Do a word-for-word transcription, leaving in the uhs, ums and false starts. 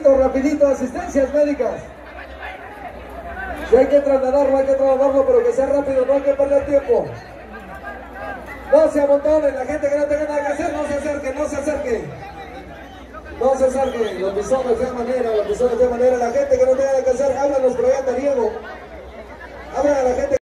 rapidito, rapidito, asistencias médicas. Si hay que trasladarlo, hay que trasladarlo, pero que sea rápido, no hay que perder tiempo. No se amontonen, la gente que no tenga nada que hacer, no se acerque, no se acerque. No se acerque, lo pisó de fea manera, lo pisó de fea manera. La gente que no tenga nada que hacer, háblanos por allá, Diego. Hablan a la gente.